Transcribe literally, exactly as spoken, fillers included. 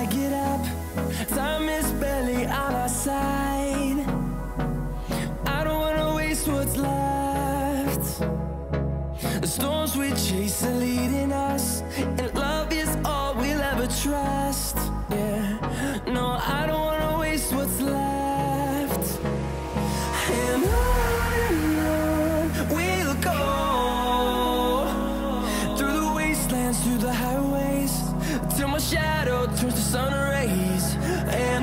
I get up, time is barely on our side. I don't wanna waste what's left. The storms we chase are leading us, and love is all we'll ever trust. Yeah, no, I don't wanna waste what's left. And on and on we'll go, through the wastelands, through the highways, till my shadow turns to sun rays. And